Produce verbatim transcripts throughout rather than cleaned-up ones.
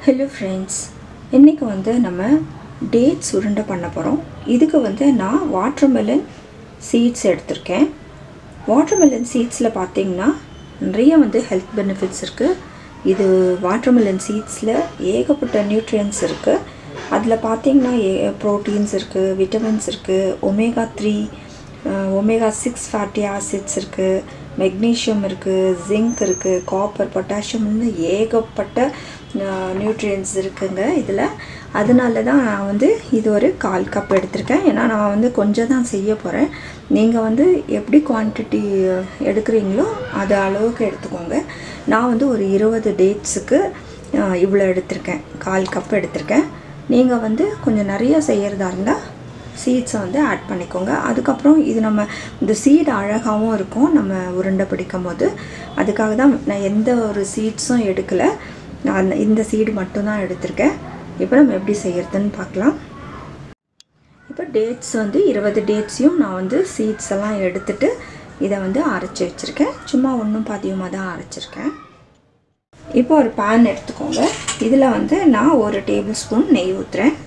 Hello friends, இன்னைக்கு வந்து நம்ம dates உருண்டை பண்ண போறோம். இதுக்கு வந்து நான் watermelon seeds எடுத்துர்க்கேன். Watermelon seedsல பாத்தீங்கன்னா நிறைய வந்து health benefits இருக்கு. இது watermelon seedsல ஏகப்பட்ட nutrients இருக்கு. அதுல பாத்தீங்கன்னா proteins இருக்கு, vitamins இருக்கு, omega three, omega six fatty acids இருக்கு, magnesium இருக்கு, zinc இருக்கு, copper, potassium ன்னு ஏகப்பட்ட nutrients இருக்குங்க இதுல. அதனால தான் நான் வந்து இது ஒரு கால் கப் எடுத்துர்க்கேன். ஏனா நான் வந்து கொஞ்சம் தான் செய்ய போறேன். நீங்க வந்து எப்படி குவாண்டிட்டி எடுக்கறீங்களோ அத அளவுக்கு எடுத்துக்கோங்க. நான் வந்து ஒரு இருபது டேட்ஸ்க்கு இவ்ளோ எடுத்துர்க்கேன். கால் கப் எடுத்துர்க்கேன். நீங்க வந்து கொஞ்சம் நிறைய செய்யறதா இருந்தா seeds வந்து ஆட் பண்ணிக்கோங்க. அதுக்கு அப்புறம் இது நம்ம இந்த seed அழகாவும் இருக்கும் நம்ம உருண்டை பிடிக்கும்போது. அதுக்காக தான் நான் எந்த ஒரு seedsம் எடுக்கல. நான் இந்த seed மட்டும் தான் எடுத்துர்க்கேன். இப்போ நம்ம எப்படி செய்யறதுன்னு பார்க்கலாம். இப்போ டேட்ஸ் வந்து இருபது டேட்ஸையும் நான் வந்து seeds எல்லாம் எடுத்துட்டு இத வந்து அரைச்சு வச்சிருக்கேன். சும்மா ஒண்ணும் பாதியுமா தான் அரைச்சிருக்கேன். இப்போ ஒரு pan எடுத்துக்கோங்க. இதுல வந்து நான் ஒரு டேபிள்ஸ்பூன் நெய் ஊத்துறேன்.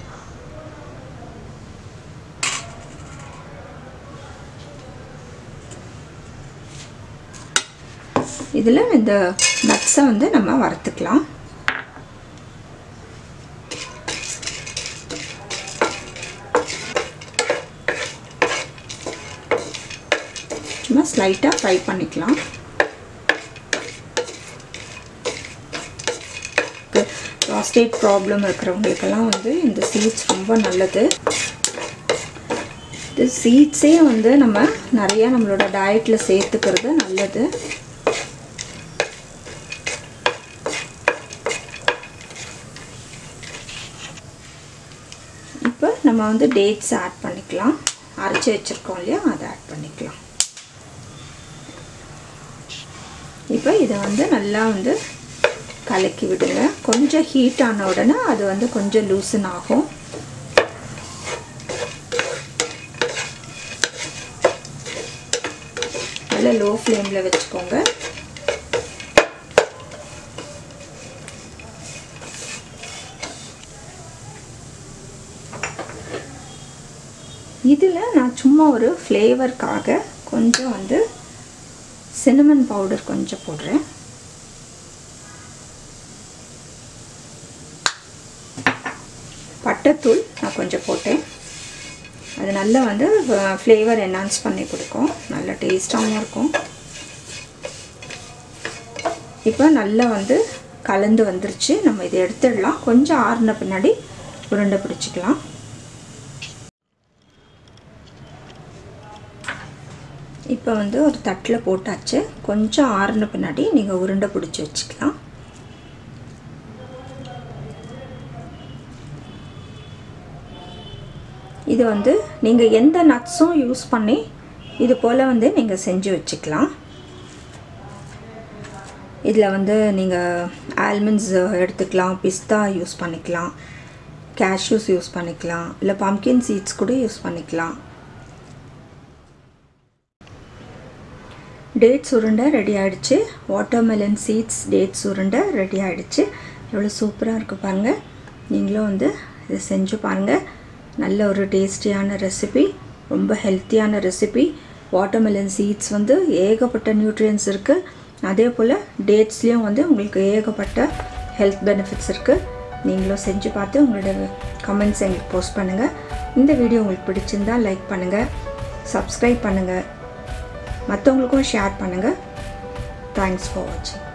இதுல இந்த நட்ஸை வந்து நம்ம வறுத்துக்கலாம். சும்மா ஸ்லைட்டா ஃப்ரை பண்ணிக்கலாம். prostate problem இருக்கிறவங்களுக்கெல்லாம் வந்து இந்த seeds ரொம்ப நல்லது. இந்த seedsே வந்து நம்ம நிறைய நம்மளோட டயட்ல சேர்த்துக்கிறது நல்லது. இப்போ நம்ம வந்து டேட்ஸ் ஆட் பண்ணிக்கலாம். அரைச்சு வச்சிருக்கோம் இல்லையா அதை ஆட் பண்ணிக்கலாம். இப்போ இத வந்து நல்லா வந்து கலக்கி விடுங்க. கொஞ்சம் ஹீட் ஆன உடனே அது வந்து கொஞ்சம் லூசன் ஆகும். நல்ல லோ ஃப்ளேம்ல வெச்சுக்கோங்க. இதுல நான் சும்மா ஒரு ஃப்ளேவர்க்காக கொஞ்சம் வந்து cinnamon powder கொஞ்சம் போடுறேன். பட்டைத்தூள் நான் கொஞ்சம் போட்டேன். அது நல்லா வந்து ஃப்ளேவர் என்ஹான்ஸ் பண்ணி கொடுக்கும். நல்ல டேஸ்டாவும் இருக்கும். இப்போ நல்லா வந்து கலந்து வந்துருச்சு. நம்ம இதை எடுத்துடலாம். கொஞ்சம் ஆறுன பின்னாடி உருண்டை பிடிச்சிக்கலாம். இப்போ வந்து ஒரு தட்டுல போட்டாச்சு. கொஞ்சம் ஆறுன பின்னாடி நீங்க உருண்டை பிடிச்சு வச்சுக்கலாம். இது வந்து நீங்க எந்த நட்ஸும் யூஸ் பண்ணி இது போல வந்து நீங்க செஞ்சு வச்சுக்கலாம். இதுல வந்து நீங்க ஆல்மண்ட்ஸ் எடுத்துக்கலாம், பிஸ்தா யூஸ் பண்ணிக்கலாம், கேஷ்யூஸ் யூஸ் பண்ணிக்கலாம், இல்ல பம்ப்கின் சீட்ஸ் கூட யூஸ் பண்ணிக்கலாம். டேட்ஸ் உருண்டை ரெடி ஆயிடுச்சு. வாட்டர்மெலன் சீட்ஸ் டேட்ஸ் உருண்டை ரெடி ஆயிடுச்சு. எவ்வளவு சூப்பரா இருக்கு பாருங்க. நீங்களும் வந்து இத செஞ்சு பாருங்க. நல்ல ஒரு டேஸ்டியான ரெசிபி, ரொம்ப ஹெல்த்தியான ரெசிபி. வாட்டர்மெலன் சீட்ஸ் வந்து ஏகப்பட்ட நியூட்ரியன்ஸ் இருக்கு. அதே போல டேட்ஸ்லயும் வந்து உங்களுக்கு ஏகப்பட்ட ஹெல்த் பெனிஃபிட்ஸ் இருக்கு. நீங்களும் செஞ்சு பார்த்து உங்களோட கமெண்ட்ஸ் எங்களுக்கு போஸ்ட் பண்ணுங்க. இந்த வீடியோ உங்களுக்கு பிடிச்சிருந்தா லைக் பண்ணுங்க, சப்ஸ்கிரைப் பண்ணுங்க, மற்றவங்களுக்கும் ஷேர் பண்ணுங்க. தேங்க்ஸ் ஃபார் வாட்சிங்.